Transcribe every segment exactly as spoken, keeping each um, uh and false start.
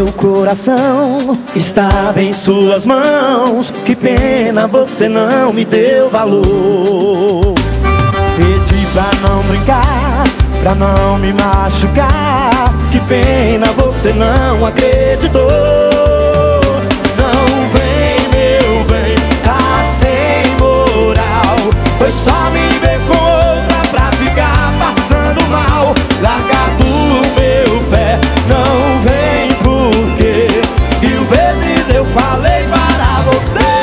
meu coração estava em suas mãos. Que pena você não me deu valor. Pedi pra não brincar, pra não me machucar. Que pena você não acreditou. Não vem, meu bem, tá sem moral. Foi só me ver com outra pra ficar passando mal. Larga do meu pé, não vem porque mil vezes eu falei para você.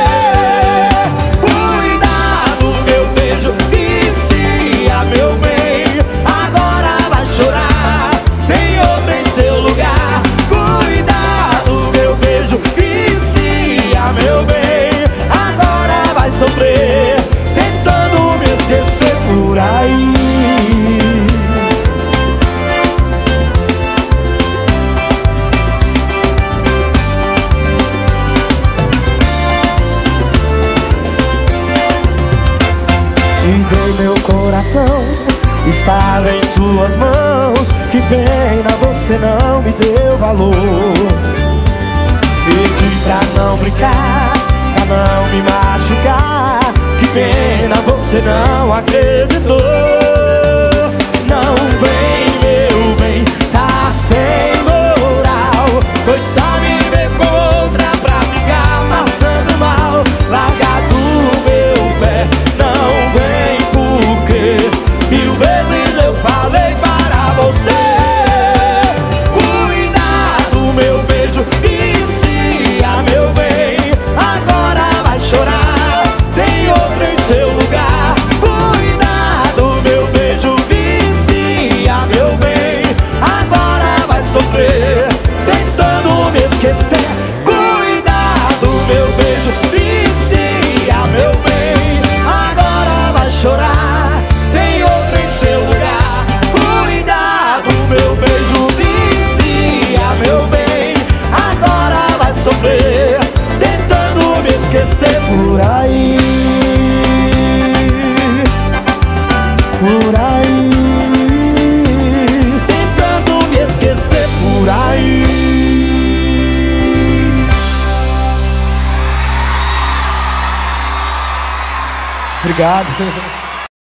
Cuidado, meu beijo, vicia, meu bem. Agora vai chorar, tem outra em seu lugar. Cuidado, meu beijo, vicia, meu bem. Agora vai sofrer, tentando me esquecer por aí. Te dei meu coração, estava em suas mãos. Que pena você não me deu valor. Pedi pra não brincar, pra não me machucar. Que pena você não acreditou. Não vem, meu bem, tá sem moral. Foi só me ver com outra pra ficar passando mal. Larga do meu pé, não vem porque mil vezes eu falei para você. Cuidado, meu beijo, vicia, meu bem. Agora vai chorar, tem outro em seu lugar. Cuidado, meu beijo, vicia, meu bem. Agora vai sofrer, tentando me esquecer. Cuidado, meu beijo, vicia, meu bem. Agora vai chorar, tem outro em seu lugar. Cuidado, meu beijo, vicia, meu bem. Agora vai sofrer, tentando me esquecer por aí. Por aí, tentando me esquecer por aí. Obrigado.